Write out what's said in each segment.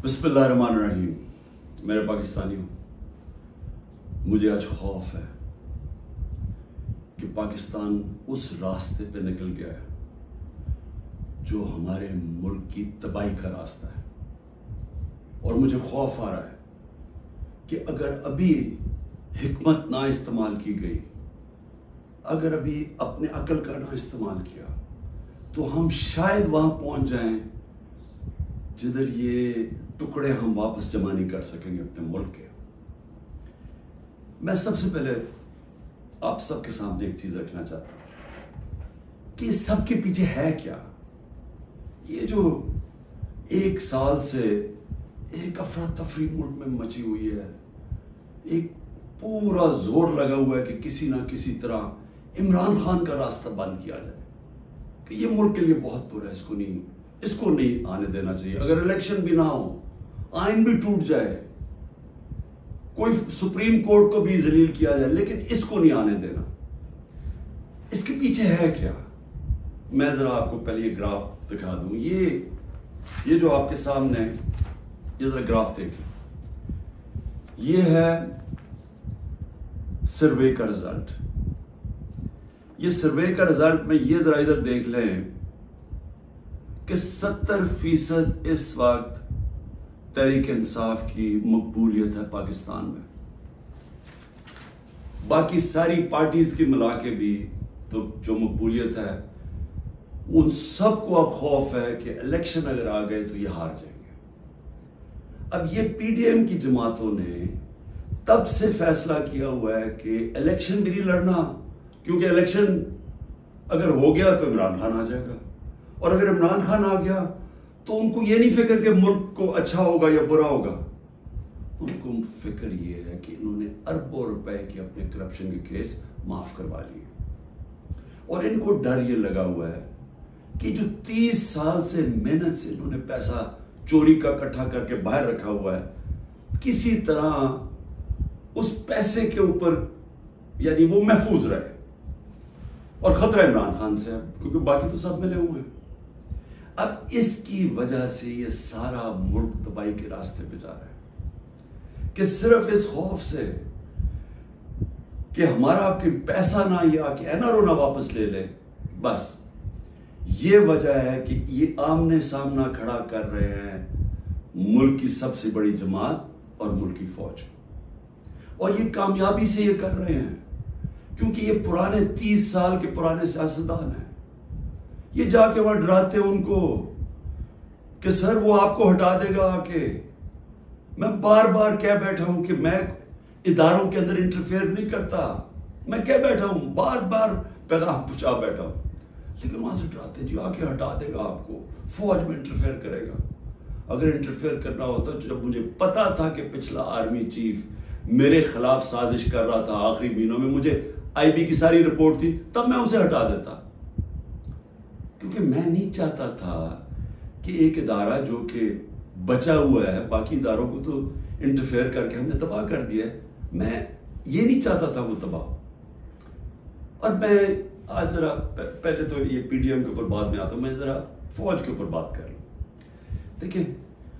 बिस्मिल्लाहिर्रहमानिर्रहीम। मेरे पाकिस्तानियों, मुझे आज खौफ है कि पाकिस्तान उस रास्ते पे निकल गया है जो हमारे मुल्क की तबाही का रास्ता है। और मुझे खौफ आ रहा है कि अगर अभी हिकमत ना इस्तेमाल की गई, अगर अभी अपने अकल का ना इस्तेमाल किया, तो हम शायद वहां पहुंच जाएं जिधर ये टुकड़े हम वापस जमा नहीं कर सकेंगे अपने मुल्क के। मैं सबसे पहले आप सबके सामने एक चीज रखना चाहता हूं कि इस सब के पीछे है क्या। ये जो एक साल से एक अफरा तफरी मुल्क में मची हुई है, एक पूरा जोर लगा हुआ है कि किसी ना किसी तरह इमरान खान का रास्ता बंद किया जाए, कि ये मुल्क के लिए बहुत बुरा है, इसको नहीं आने देना चाहिए। अगर इलेक्शन भी ना हो, आइन भी टूट जाए, कोई सुप्रीम कोर्ट को भी जलील किया जाए, लेकिन इसको नहीं आने देना। इसके पीछे है क्या? मैं जरा आपको पहले ये ग्राफ दिखा दूं। ये जो आपके सामने है, ये जरा ग्राफ देखिए। ये है सर्वे का रिजल्ट। ये सर्वे का रिजल्ट में ये जरा इधर देख लें कि 70% इस वक्त तहरीक इंसाफ की मकबूलियत है पाकिस्तान में। बाकी सारी पार्टीज की मिला के भी तो जो मकबूलियत है, उन सबको अब खौफ है कि इलेक्शन अगर आ गए तो ये हार जाएंगे। अब ये पीडीएम की जमातों ने तब से फैसला किया हुआ है कि इलेक्शन भी नहीं लड़ना, क्योंकि इलेक्शन अगर हो गया तो इमरान खान आ जाएगा, और अगर इमरान खान आ गया तो उनको ये नहीं फिक्र कि मुल्क को अच्छा होगा या बुरा होगा। उनको फिक्र ये है कि इन्होंने अरबों रुपए के अपने करप्शन के केस माफ करवा लिए, और इनको डर ये लगा हुआ है कि जो 30 साल से मेहनत से इन्होंने पैसा चोरी का इकट्ठा करके बाहर रखा हुआ है, किसी तरह उस पैसे के ऊपर यानी वो महफूज रहे। और खतरा इमरान खान से है, क्योंकि बाकी तो सब मिले हुए हैं। अब इसकी वजह से ये सारा मुल्क तबाही के रास्ते पे जा रहा है कि सिर्फ इस खौफ से कि हमारा आपके पैसा ना या कि एनआरओ ना वापस ले ले, बस ये वजह है कि ये आमने सामना खड़ा कर रहे हैं मुल्क की सबसे बड़ी जमात और मुल्क की फौज। और ये कामयाबी से ये कर रहे हैं क्योंकि ये पुराने 30 साल के पुराने सियासतदान हैं। ये जाके वहां डराते हैं उनको कि सर वो आपको हटा देगा आके। मैं बार बार कह बैठा हूं कि मैं इदारों के अंदर इंटरफेयर नहीं करता, मैं कह बैठा हूं, बार बार पैगाम पहुंचा बैठा हूं, लेकिन वहां से डराते जी आके हटा देगा आपको, फौज में इंटरफेयर करेगा। अगर इंटरफेयर करना होता, जब मुझे पता था कि पिछला आर्मी चीफ मेरे खिलाफ साजिश कर रहा था, आखिरी महीनों में मुझे आईबी की सारी रिपोर्ट थी, तब मैं उसे हटा देता, क्योंकि मैं नहीं चाहता था कि एक इदारा जो कि बचा हुआ है, बाकी इदारों को तो इंटरफेयर करके हमने तबाह कर दिया है, मैं ये नहीं चाहता था वो तबाह। और मैं आज जरा पहले तो ये पीडीएम के ऊपर बाद में आता हूं, मैं जरा फौज के ऊपर बात कर लूं। देखिए,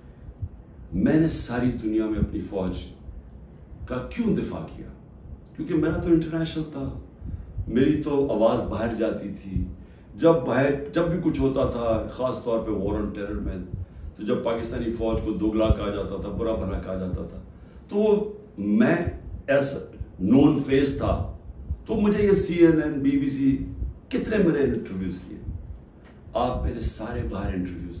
मैंने सारी दुनिया में अपनी फौज का क्यों दिफा किया? क्योंकि मेरा तो इंटरनेशनल था, मेरी तो आवाज बाहर जाती थी। जब भी कुछ होता था, खास तौर पे वॉर ऑन टेरर में, तो जब पाकिस्तानी फौज को दोगला कहा जाता था, बुरा भला कहा जाता था, तो मैं एज नोन फेस था, तो मुझे ये CNN, BBC कितने मेरे इंटरव्यूज किए। आप मेरे सारे बाहर इंटरव्यूज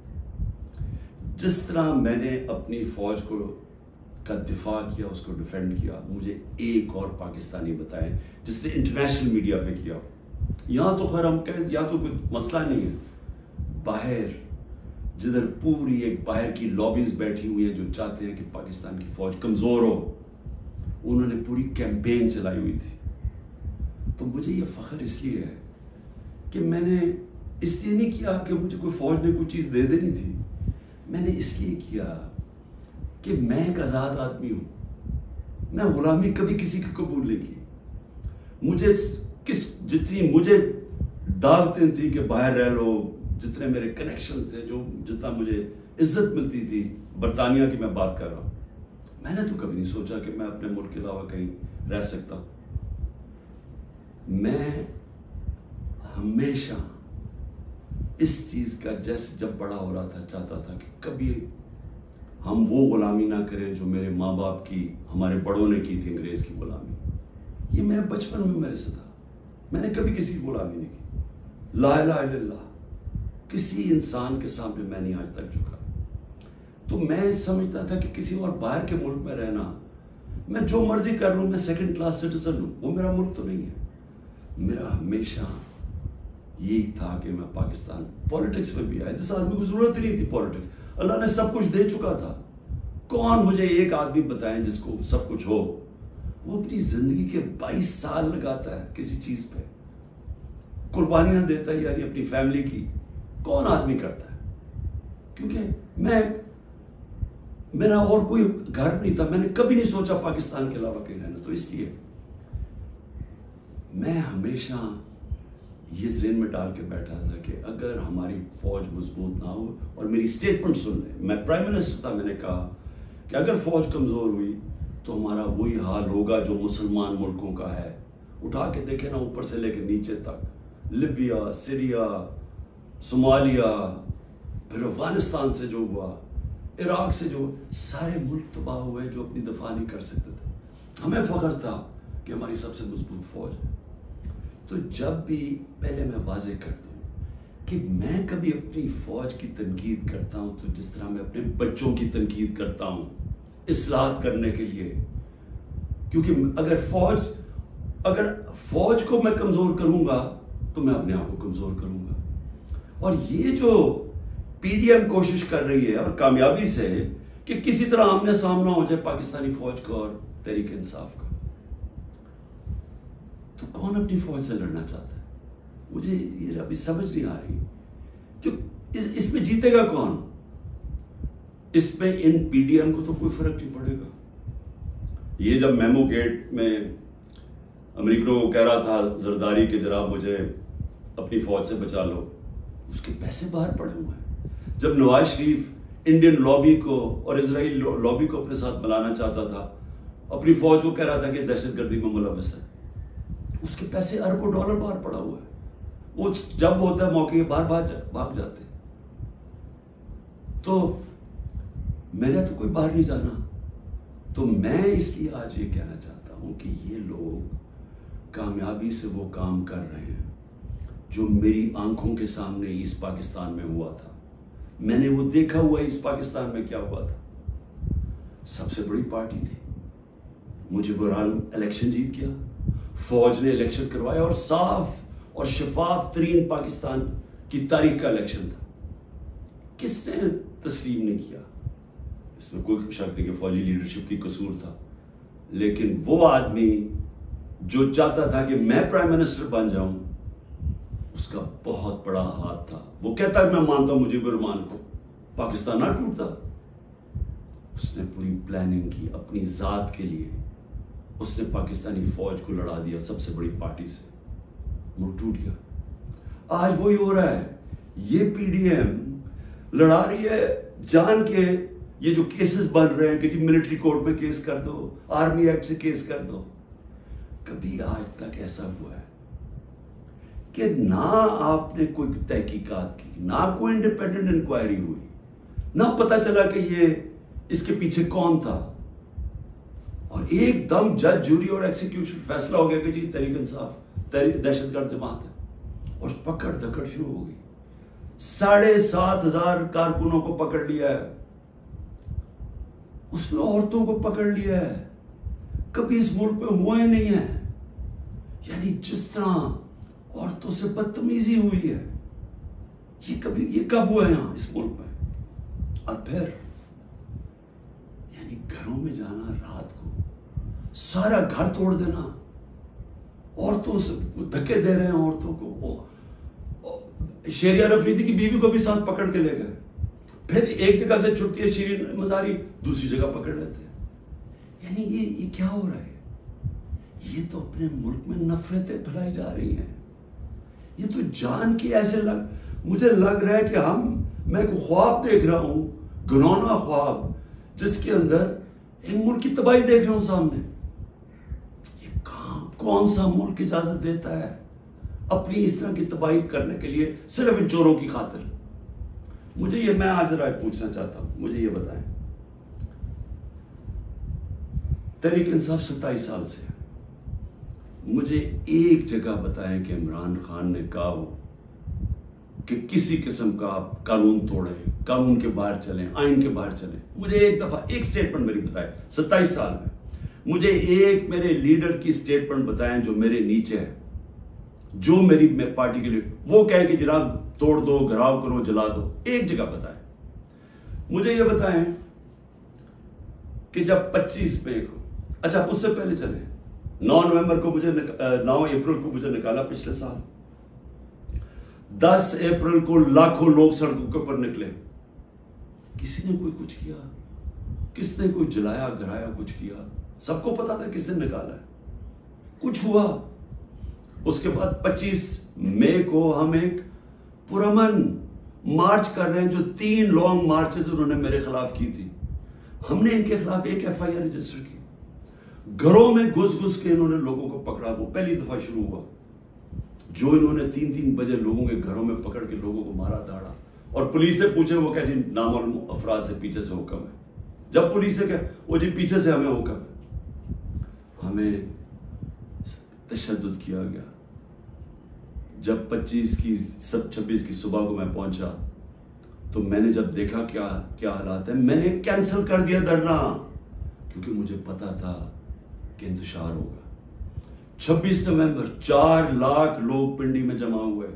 सुने। जिस तरह मैंने अपनी फौज का दिफा किया, उसको डिफेंड किया, मुझे एक और पाकिस्तानी बताएं जिसने इंटरनेशनल मीडिया पे किया। यहां तो खैर हम कहें, यहाँ तो कोई मसला नहीं है, बाहर जिधर पूरी एक बाहर की लॉबीज बैठी हुई है जो चाहते हैं कि पाकिस्तान की फौज कमजोर हो, उन्होंने पूरी कैंपेन चलाई हुई थी। तो मुझे ये फख्र इसलिए है कि मैंने इसलिए नहीं किया कि मुझे कोई फौज ने कोई चीज दे देनी थी, मैंने इसलिए किया कि मैं एक आजाद आदमी हूं। मैं गुलामी कभी किसी की कबूल नहीं की। मुझे जितनी मुझे दावतें थी कि बाहर रह लो, जितने मेरे कनेक्शंस थे, जो जितना मुझे इज्जत मिलती थी, बरतानिया की मैं बात कर रहा हूँ, मैंने तो कभी नहीं सोचा कि मैं अपने मुल्क के अलावा कहीं रह सकता। मैं हमेशा इस चीज़ का, जैसे जब बड़ा हो रहा था, चाहता था कि कभी हम वो गुलामी ना करें जो मेरे माँ बाप की, हमारे बड़ों ने की थी, अंग्रेज़ की गुलामी। ये मेरे बचपन में मेरे से था। मैंने कभी किसी की गुलामी नहीं की। ला इलाहा इल्लल्लाह, किसी इंसान के सामने मैं नहीं आज तक झुका। तो मैं समझता था कि किसी और बाहर के मुल्क में रहना, मैं जो मर्जी कर लूँ, मैं सेकंड क्लास सिटीजन हूँ, वो मेरा मुल्क तो नहीं है। मेरा हमेशा यही था कि मैं पाकिस्तान, पॉलिटिक्स में भी आया जिस आदमी को जरूरत ही नहीं थी पॉलिटिक्स, अल्लाह ने सब कुछ दे चुका था। कौन मुझे एक आदमी बताएं जिसको सब कुछ हो, वो अपनी जिंदगी के 22 साल लगाता है किसी चीज पे, कुर्बानियां देता है, यानी अपनी फैमिली की। कौन आदमी करता है? क्योंकि मेरा और कोई घर नहीं था, मैंने कभी नहीं सोचा पाकिस्तान के अलावा कहीं रहना। तो इसलिए मैं हमेशा ये ज़हन में डाल के बैठा था कि अगर हमारी फौज मजबूत ना हो, और मेरी स्टेटमेंट सुन ले, मैं प्राइम मिनिस्टर था, मैंने कहा कि अगर फौज कमज़ोर हुई तो हमारा वही हाल होगा जो मुसलमान मुल्कों का है। उठा के देखे ना, ऊपर से लेकर नीचे तक, लिबिया, सीरिया, सोमालिया, फिर अफगानिस्तान से जो हुआ, इराक से जो, सारे मुल्क तबाह हुए जो अपनी दफा नहीं कर सकते थे। हमें फ़ख्र था कि हमारी सबसे मजबूत फौज है। तो जब भी, पहले मैं वाज़ेह कर दूं कि मैं कभी अपनी फौज की तनकीद करता हूं तो जिस तरह मैं अपने बच्चों की तनकीद करता हूं, इस्लाहत करने के लिए। क्योंकि अगर फौज को मैं कमज़ोर करूंगा तो मैं अपने आप को कमज़ोर करूंगा। और ये जो पीडीएम कोशिश कर रही है, और कामयाबी से, कि किसी तरह आमने सामना हो जाए पाकिस्तानी फौज का और तहरीक इंसाफ का, तो कौन अपनी फौज से लड़ना चाहता है? मुझे ये अभी समझ नहीं आ रही। क्यों इसमें जीतेगा कौन? इसमें इन पीडीएम को तो कोई फर्क नहीं पड़ेगा। ये जब मेमो गेट में अमेरिकनों को कह रहा था जरदारी के, जनाब मुझे अपनी फौज से बचा लो, उसके पैसे बाहर पड़े हुए हैं। जब नवाज शरीफ इंडियन लॉबी को और इजराइल लॉबी को अपने साथ मिलाना चाहता था, अपनी फौज को कह रहा था कि दहशतगर्दी में मुलव्वस है, उसके पैसे अरबों डॉलर बाहर पड़ा हुआ है। वो जब होता है मौके बाहर भाग जाते। तो मेरा तो कोई बाहर नहीं जाना। तो मैं इसलिए आज ये कहना चाहता हूं कि ये लोग कामयाबी से वो काम कर रहे हैं जो मेरी आंखों के सामने ईस्ट पाकिस्तान में हुआ था। मैंने वो देखा हुआ ईस्ट पाकिस्तान में क्या हुआ था। सबसे बड़ी पार्टी थी, मुजीबुर रहमान इलेक्शन जीत गया, फौज ने इलेक्शन करवाया, और साफ और शफाफ तरीन पाकिस्तान की तारीख का इलेक्शन था। किसने तस्लीम नहीं किया? इसमें कोई शक नहीं कि फौजी लीडरशिप की कसूर था। लेकिन वो आदमी जो चाहता था कि मैं प्राइम मिनिस्टर बन जाऊं, उसका बहुत बड़ा हाथ था। वो कहता है मैं मानता हूं मुजीबुर रहमान को, पाकिस्तान ना टूटता। उसने पूरी प्लानिंग की अपनी जात के लिए। उसने पाकिस्तानी फौज को लड़ा दिया सबसे बड़ी पार्टी से, मुल्क टूट गया। आज वही हो रहा है। ये पीडीएम लड़ा रही है जान के। ये जो केसेस बन रहे हैं कि जी मिलिट्री कोर्ट में केस कर दो, आर्मी एक्ट से केस कर दो, कभी आज तक ऐसा हुआ है कि ना आपने कोई तहकीकात की, ना कोई इंडिपेंडेंट इंक्वायरी हुई, ना पता चला कि ये इसके पीछे कौन था, और एकदम जज, जूरी और एग्जीक्यूशन फैसला हो गया कि जी तहरीक इंसाफ दहशतगर्द जमात है, और पकड़ धकड़ शुरू हो गई। 7,500 कारकुनों को पकड़ लिया है, उसमें औरतों को पकड़ लिया है। कभी इस मुल्क में हुआ ही नहीं है। यानी जिस तरह औरतों से बदतमीजी हुई है, ये कब हुआ है यहां इस मुल्क में? और फिर यानी घरों में जाना रात को, सारा घर तोड़ देना, औरतों से धक्के दे रहे हैं औरतों को। शेरिया अफरीदी की बीवी को भी साथ पकड़ के ले गए। फिर एक जगह से छुट्टी है शीरीन मजारी, दूसरी जगह पकड़ लेते हैं। यानी ये क्या हो रहा है? ये तो अपने मुल्क में नफरतें फैलाई जा रही हैं। ये तो जान की ऐसे मुझे लग रहा है कि मैं एक ख्वाब देख रहा हूं, घिनौना ख्वाब, जिसके अंदर एक मुल्क की तबाही देख रहा हूं सामने। ये कौन सा मुल्क इजाजत देता है अपनी इस तरह की तबाही करने के लिए, सिर्फ इन चोरों की खातिर? मैं आज जरा पूछना चाहता हूं, मुझे ये बताएं, तहरीक इंसाफ 27 साल से है, मुझे एक जगह बताएं कि इमरान खान ने कहा हो कि किसी किस्म का आप कानून तोड़ें, कानून के बाहर चलें, आइन के बाहर चलें। मुझे एक दफा एक स्टेटमेंट मेरी बताएं 27 साल में, मुझे एक मेरे लीडर की स्टेटमेंट बताएं जो मेरे नीचे है, जो मेरी पार्टी के लिए वो कहे कि जनाब तोड़ दो, घराव करो, जला दो। एक जगह बताएं। मुझे ये बताएं कि जब 25 मई को, अच्छा उससे पहले चले, 9 अप्रैल को मुझे निकाला पिछले साल, 10 अप्रैल को लाखों लोग सड़कों के ऊपर निकले, किसी ने कोई कुछ किया? किसने कोई जलाया, गिराया, कुछ किया? सबको पता था किसने निकाला है, कुछ हुआ? उसके बाद 25 मई को हम एक पुरअमन मार्च कर रहे हैं, जो 3 लॉन्ग मार्चेस उन्होंने मेरे खिलाफ की थी। हमने इनके खिलाफ एक FIR रजिस्टर की, घरों में घुस घुस के इन्होंने लोगों को पकड़ा। वो पहली दफा शुरू हुआ जो इन्होंने 3-3 बजे लोगों के घरों में पकड़ के लोगों को मारा, दाड़ा, और पुलिस से पूछे, वो कहे जी नामालूम अफराद से पीछे से हुक्म है। जब पुलिस से कहे वो जी पीछे से हमें हुक्म है, हमें तशद्दुद किया गया। जब 26 की सुबह को मैं पहुंचा तो मैंने जब देखा क्या हालात है, मैंने कैंसिल कर दिया धरना, क्योंकि मुझे पता था कि इंतशार होगा। 26 नवंबर 4 लाख लोग पिंडी में जमा हुए।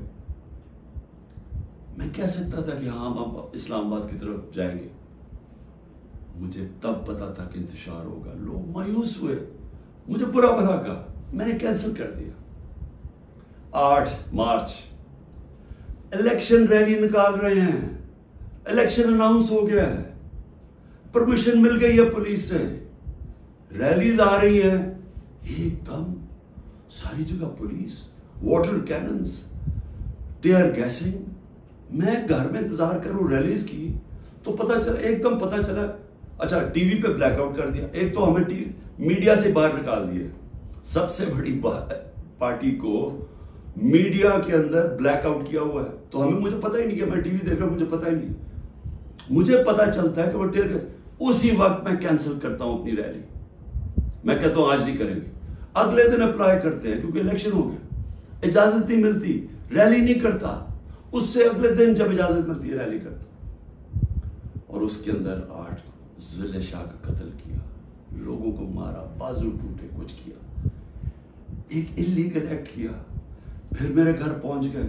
मैं कह सकता था कि हाँ हम इस्लामाबाद की तरफ जाएंगे, मुझे तब पता था कि इंतशार होगा। लोग मायूस हुए, मुझे बुरा भला कहा, मैंने कैंसिल कर दिया। 8 मार्च इलेक्शन रैली निकाल रहे हैं, इलेक्शन अनाउंस हो गया है, परमिशन मिल गई है पुलिस से, रैलीज आ रही है, एकदम सारी जगह police, water cannons, tear gassing. मैं घर में इंतजार करूं रैलीज की, तो एकदम पता चला, अच्छा टीवी पे ब्लैकआउट कर दिया। एक तो हमें मीडिया से बाहर निकाल दिए, सबसे बड़ी पार्टी को मीडिया के अंदर ब्लैकआउट किया हुआ है, तो मुझे पता ही नहीं कि मैं टीवी देख रहा हूं, मुझे पता ही नहीं। मुझे पता चलता है कि वो टीयर गैस, उसी वक्त मैं कैंसिल करता हूं अपनी रैली। मैं कहता हूं आज नहीं करेंगे, अगले दिन अप्लाई करते हैं क्योंकि इलेक्शन हो गया, इजाजत नहीं मिलती, रैली नहीं करता, उससे अगले दिन जब इजाजत मिलती है रैली करता। और उसके अंदर 8 जिले शाह का कत्ल किया, लोगों को मारा, बाजू टूटे, कुछ किया, एक इलीगल एक्ट किया। फिर मेरे घर पहुंच गए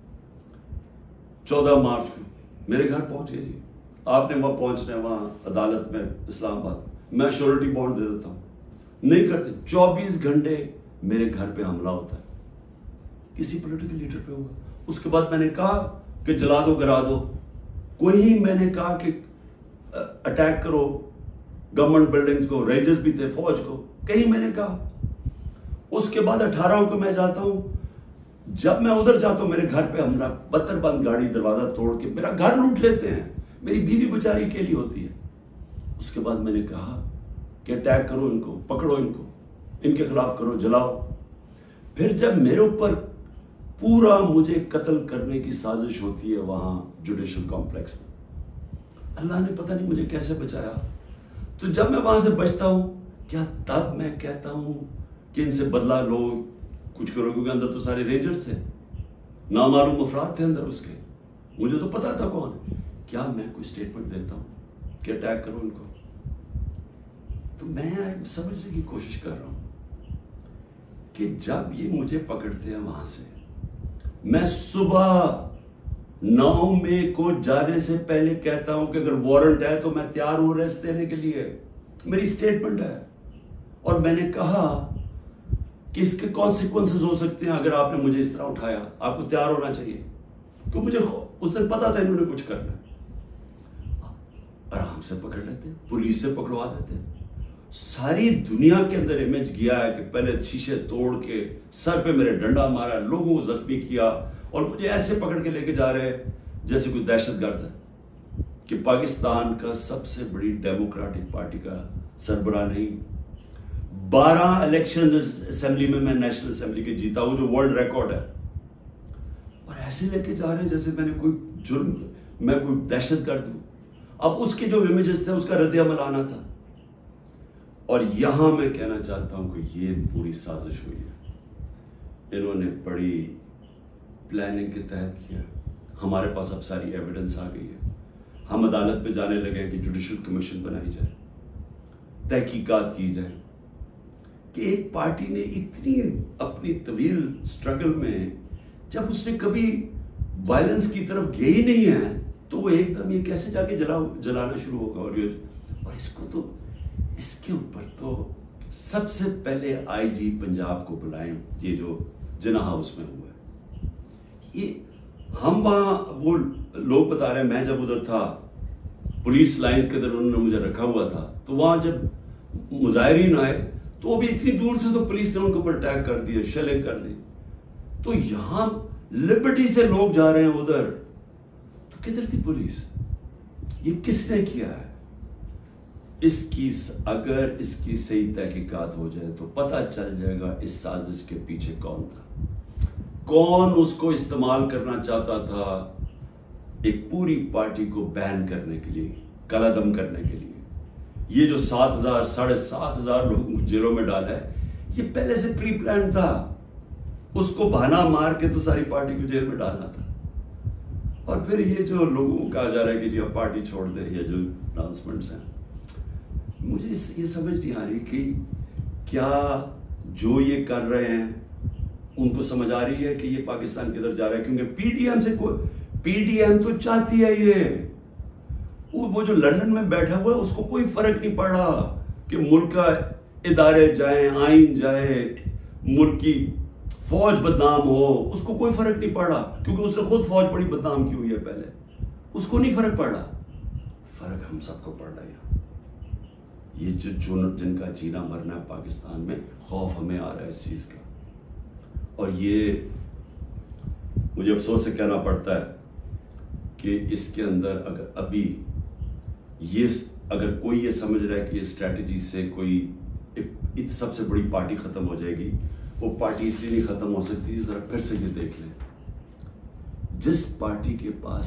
14 मार्च को, मेरे घर पहुंच गए जी। आपने वहां पहुंचना है, वहां अदालत में इस्लामाबाद, मैं श्योरिटी बॉन्ड दे देता हूं, नहीं करते। 24 घंटे मेरे घर पे हमला होता है, किसी पॉलिटिकल लीडर पे हुआ। उसके बाद मैंने कहा कि जला दो, गिरा दो, कोई मैंने कहा कि अटैक करो गवर्नमेंट बिल्डिंग्स को, रेंजर्स भी थे, फौज को, कहीं मैंने कहा। उसके बाद 18 को मैं जाता हूं, जब मैं उधर जाता हूं मेरे घर पे हमला, बत्तर बंद गाड़ी, दरवाजा तोड़ के मेरा घर लूट लेते हैं, मेरी बीवी बेचारी अकेली होती है। उसके बाद मैंने कहा कि अटैक करो इनको, पकड़ो इनको, इनके खिलाफ करो, जलाओ। फिर जब मेरे ऊपर पूरा मुझे कत्ल करने की साजिश होती है वहां जुडिशल कॉम्प्लेक्स में, अल्लाह ने पता नहीं मुझे कैसे बचाया। तो जब मैं वहां से बचता हूं, क्या तब मैं कहता हूं कि इनसे बदला लो, कुछ करो? क्योंकि अंदर तो सारे रेंजर्स थे, नामालूम अफराद थे अंदर उसके, मुझे तो पता था कौन। क्या मैं कोई स्टेटमेंट देता हूं कि अटैक करो इनको? तो मैं समझने की कोशिश कर रहा हूं कि जब ये मुझे पकड़ते हैं वहां से, मैं सुबह 9 मई को जाने से पहले कहता हूं कि अगर वारंट है तो मैं तैयार हूं अरेस्ट देने के लिए, मेरी स्टेटमेंट है। और मैंने कहा कि इसके कॉन्सिक्वेंसेस हो सकते हैं अगर आपने मुझे इस तरह उठाया, आपको तैयार होना चाहिए, क्योंकि मुझे उस दिन पता था इन्होंने कुछ करना। आराम से पकड़ लेते, पुलिस से पकड़वा देते, सारी दुनिया के अंदर इमेज गया है कि पहले शीशे तोड़ के सर पे मेरे डंडा मारा, लोगों को जख्मी किया और मुझे ऐसे पकड़ के लेके जा रहे हैं जैसे कोई दहशतगर्द है कि पाकिस्तान का सबसे बड़ी डेमोक्रेटिक पार्टी का सरबराह नहीं। 12 इलेक्शन असेंबली में मैं नेशनल असेंबली के जीता हूं, जो वर्ल्ड रिकॉर्ड है, और ऐसे लेके जा रहे हैं जैसे मैंने कोई जुर्म, मैं कोई दहशतगर्द हूं। अब उसके जो इमेजेस थे उसका रद्द-ए-अमल आना था। और यहां मैं कहना चाहता हूं कि ये पूरी साजिश हुई है, इन्होंने बड़ी प्लानिंग के तहत किया। हमारे पास अब सारी एविडेंस आ गई है, हम अदालत में जाने लगे हैं कि जुडिशल कमीशन बनाई जाए, तहकीकात की जाए कि एक पार्टी ने इतनी अपनी तवील स्ट्रगल में, जब उसने कभी वायलेंस की तरफ गई ही नहीं है, तो वो एकदम ये कैसे जाके जलाना शुरू होगा। और इसको तो, इसके ऊपर तो सबसे पहले आईजी पंजाब को बुलाएं, ये जो जिन्ना हाउस में हुआ है। ये हम वहाँ, वो लोग बता रहे हैं, मैं जब उधर था पुलिस लाइंस के अंदर उन्होंने मुझे रखा हुआ था, तो वहाँ जब मुजाहिरीन आए तो वो भी इतनी दूर थे तो पुलिस ने उनके ऊपर अटैक कर दिया, शेलिंग कर दी। तो यहाँ लिबर्टी से लोग जा रहे हैं उधर, तो किधर थी पुलिस? ये किसने किया है? अगर इसकी सही तहकीकात हो जाए तो पता चल जाएगा इस साजिश के पीछे कौन था, कौन उसको इस्तेमाल करना चाहता था एक पूरी पार्टी को बैन करने के लिए, कलादम करने के लिए। ये जो 7,000 7,500 लोग जेलों में डाला है, ये पहले से प्री प्लान था। उसको बहाना मार के तो सारी पार्टी को जेल में डालना था। और फिर ये जो लोगों को कहा जा रहा है कि जी अब पार्टी छोड़ दे, ये जो अनाउंसमेंट्स हैं, मुझे ये समझ नहीं आ रही कि क्या जो ये कर रहे हैं उनको समझ आ रही है कि ये पाकिस्तान किधर जा रहा है। क्योंकि पीडीएम तो चाहती है ये, वो जो लंदन में बैठा हुआ है उसको कोई फर्क नहीं पड़ रहा कि मुल्क का इदारे जाए, आइन जाए, मुल्क की फौज बदनाम हो, उसको कोई फर्क नहीं पड़ रहा, क्योंकि उसने खुद फौज बड़ी बदनाम की हुई है पहले, उसको नहीं फर्क पड़ रहा। फर्क हम सबको पड़ रहा है। ये जो जिनका जीना मरना है पाकिस्तान में, खौफ हमें आ रहा है इस चीज का। और ये मुझे अफसोस से कहना पड़ता है कि इसके अंदर अगर कोई ये समझ रहा है कि ये स्ट्रैटेजी से कोई एक सबसे बड़ी पार्टी खत्म हो जाएगी, वो पार्टी इसलिए नहीं खत्म हो सकती। जरा फिर से ये देख लें, जिस पार्टी के पास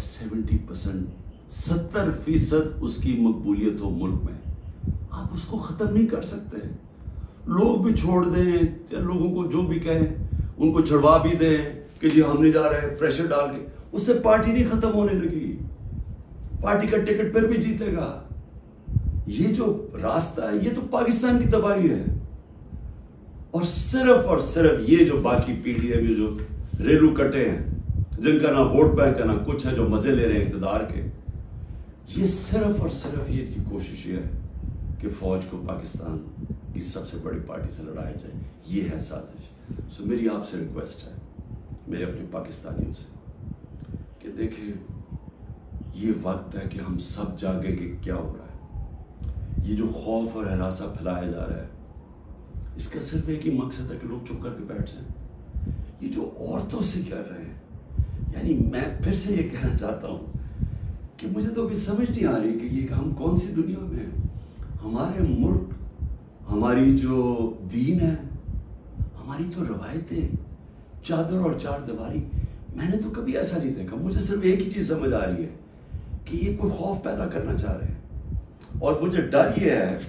70% उसकी मकबूलियत हो मुल्क में, आप उसको खत्म नहीं कर सकते। लोग भी छोड़ दें, लोगों को जो भी कहें उनको छुड़वा भी दें कि जी हम नहीं जा रहे, प्रेशर डाल के, उससे पार्टी नहीं खत्म होने लगी। पार्टी का टिकट फिर भी जीतेगा। ये जो रास्ता है, ये तो पाकिस्तान की तबाही है। और सिर्फ ये जो बाकी पीडीएम, ये जो रेलू कटे हैं, जिनका ना वोट बैंक है ना कुछ है, जो मजे ले रहे हैं इक़्तिदार के, ये सिर्फ ये की कोशिश है कि फौज को पाकिस्तान की सबसे बड़ी पार्टी से लड़ाया जाए। ये है साजिश। सो मेरी आपसे रिक्वेस्ट है, मेरे अपने पाकिस्तानियों से, कि देखें ये वक्त है कि हम सब जागे कि क्या हो रहा है। ये जो खौफ और हरासा फैलाया जा रहा है, इसका सिर्फ एक ही मकसद है कि लोग चुप करके बैठ जाएं। ये जो औरतों से कर रहे हैं, यानी मैं फिर से ये कहना चाहता हूँ कि मुझे तो अभी समझ नहीं आ रही कि ये हम कौन सी दुनिया में हैं। हमारे मुल्क, हमारी जो दीन है, हमारी तो रवायतें, चादर और चार दीवारी, मैंने तो कभी ऐसा नहीं देखा। मुझे सिर्फ एक ही चीज़ समझ आ रही है कि ये कोई खौफ पैदा करना चाह रहे हैं। और मुझे डर ये है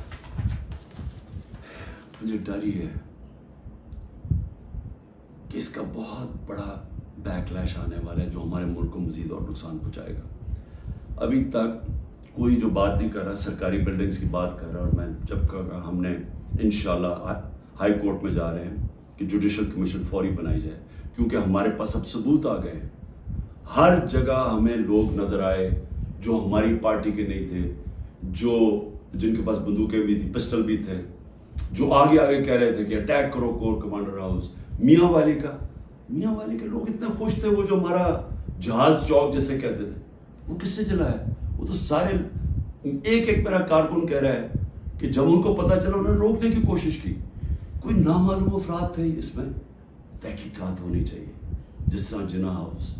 कि इसका बहुत बड़ा बैकलैश आने वाला है, जो हमारे मुल्क को मजीद और नुकसान पहुंचाएगा। अभी तक कोई जो बात नहीं कर रहा, सरकारी बिल्डिंग्स की बात कर रहा, और मैं जब कहा हमने इंशाल्लाह हाई कोर्ट में जा रहे हैं कि जुडिशल कमीशन फौरी बनाई जाए, क्योंकि हमारे पास अब सबूत आ गए। हर जगह हमें लोग नजर आए जो हमारी पार्टी के नहीं थे, जिनके पास बंदूकें भी थी, पिस्टल भी थे, जो आगे कह रहे थे कि अटैक करो कोर कमांडर हाउस। मियाँ वाली के लोग इतने खुश थे, वो जो हमारा जहाज चौक जैसे कहते थे, वो किससे जलाया? वो तो सारे एक मेरा कारकुन कह रहा है कि जब उनको पता चला उन्होंने रोकने की कोशिश की। कोई नामालूम अफराद थे, इसमें तहकीकात होनी चाहिए। जिस तरह जिना हाउस,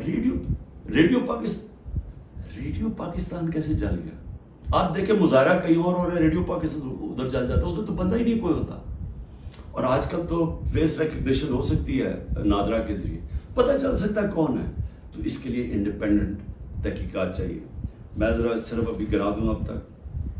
रेडियो पाकिस्तान कैसे जल गया? आप देखें मुजाहरा कहीं और हो रहा है, रेडियो पाकिस्तान उधर जल जाता है, उधर तो बंदा ही नहीं कोई होता। और आजकल तो फेस रिकग्निशन हो सकती है नादरा के जरिए, पता चल सकता है कौन है। तो इसके लिए इंडिपेंडेंट तहकीकात चाहिए। मैं जरा सिर्फ अभी गिना दूं, अब तक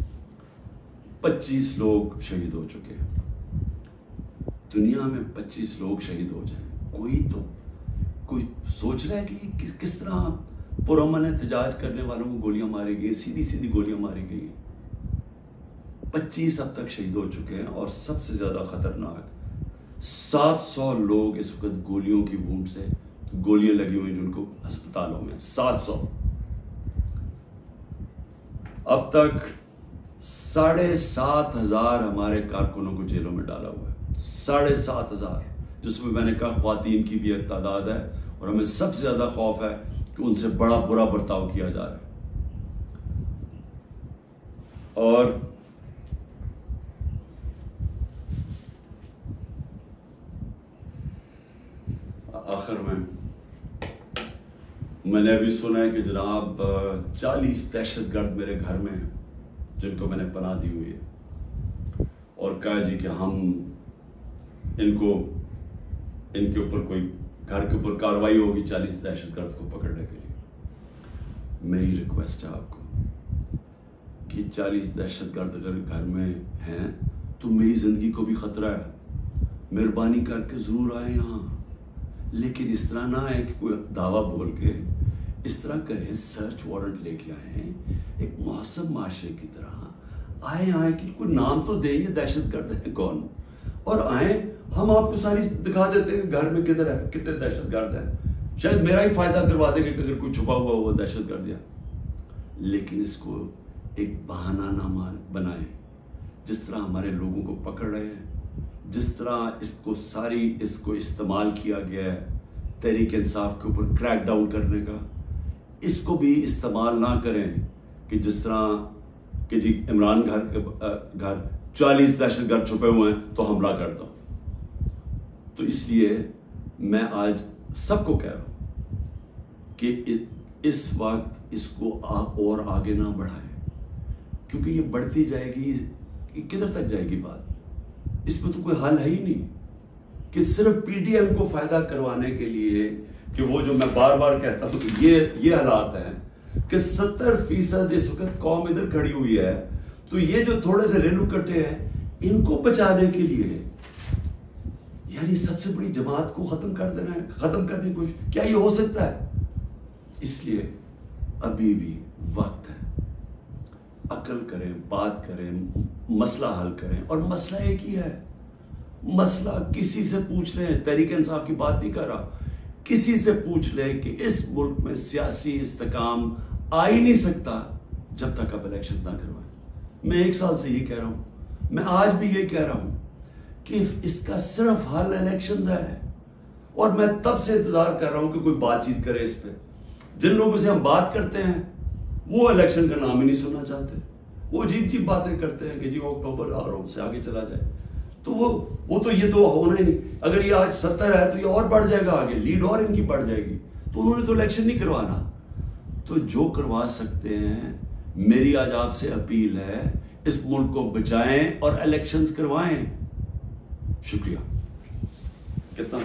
25 लोग शहीद हो चुके हैं। दुनिया में 25 लोग शहीद हो जाएं, कोई सोच रहा है कि किस तरह पुरअमन एहतजाज करने वालों को गोलियां मारी गई, सीधी सीधी गोलियां मारी गई। 25 अब तक शहीद हो चुके हैं। और सबसे ज्यादा खतरनाक 700 लोग इस वक्त गोलियों की वूंड से, गोलियां लगी हुई जिनको अस्पतालों में 700। अब तक 7,500 हमारे कारकुनों को जेलों में डाला हुआ है। 7,500, जिसमें मैंने कहा ख्वातीन की भी एक तादाद है। और हमें सबसे ज्यादा खौफ है कि उनसे बड़ा बुरा बर्ताव किया जा रहा है। और आखिर में मैंने अभी सुना है कि जनाब 40 दहशतगर्द मेरे घर में हैं, जिनको मैंने पनाह दी हुई है। और कहा जी कि हम इनके ऊपर कोई घर के ऊपर कार्रवाई होगी 40 दहशतगर्द को पकड़ने के लिए। मेरी रिक्वेस्ट है आपको कि 40 दहशतगर्द अगर घर में हैं तो मेरी जिंदगी को भी खतरा है। मेहरबानी करके जरूर आए यहाँ, लेकिन इस तरह ना आए कि कोई दावा बोल के, इस तरह करें सर्च वारंट लेके आए एक मुहस्सब माशरे की तरह आए कि कोई नाम तो दे, ये दहशतगर्द है कौन, और आए हम आपको सारी दिखा देते हैं घर में किधर है, कितने दहशतगर्द हैं। शायद मेरा ही फायदा करवा देंगे कि अगर कोई छुपा हुआ वो दहशतगर्द है। लेकिन इसको एक बहाना ना बनाए। जिस तरह हमारे लोगों को पकड़ रहे हैं, जिस तरह इसको इस्तेमाल किया गया है तहरीक इंसाफ के ऊपर क्रैक डाउन करने का, इसको भी इस्तेमाल ना करें कि जिस तरह कि जी इमरान घर 40 दहशतगर्द छुपे हुए हैं तो हमला कर दो। तो इसलिए मैं आज सबको कह रहा हूं कि इस वक्त इसको और आगे ना बढ़ाएं, क्योंकि ये बढ़ती जाएगी, किधर तक जाएगी बात? इसमें तो कोई हल है ही नहीं कि सिर्फ पीडीएम को फायदा करवाने के लिए, कि वो जो मैं बार बार कहता हूं कि ये हालात हैं कि 70% इस वक्त कौम इधर खड़ी हुई है, तो ये जो थोड़े से रेलू कट्टे हैं इनको बचाने के लिए यानी सबसे बड़ी जमात को खत्म कर देना है, खत्म करने की कोशिश, क्या ये हो सकता है? इसलिए अभी भी वक्त है, अकल करें, बात करें, मसला हल करें। और मसला एक ही है, मसला किसी से पूछ लें, तहरीक इंसाफ की बात नहीं कर रहा, किसी से पूछ लें कि इस मुल्क में सियासी इस्तेकाम आ ही नहीं सकता जब तक आप इलेक्शंस ना करवाएं। मैं 1 साल से ये कह रहा हूं, मैं आज भी ये कह रहा हूं कि इसका सिर्फ हल इलेक्शंस है। और मैं तब से इंतजार कर रहा हूं कि कोई बातचीत करे इस पे। जिन लोगों से हम बात करते हैं वो इलेक्शन का नाम ही नहीं सुनना चाहते, वो अजीब अजीब बातें करते हैं कि जी अक्टूबर और से आगे चला जाए। तो वो तो ये तो होना ही नहीं। अगर ये आज 70 है तो ये और बढ़ जाएगा आगे, लीड और इनकी बढ़ जाएगी। तो उन्होंने तो इलेक्शन नहीं करवाना। तो जो करवा सकते हैं, मेरी आज आपसे अपील है, इस मुल्क को बचाएं और इलेक्शंस करवाएं। शुक्रिया। कितना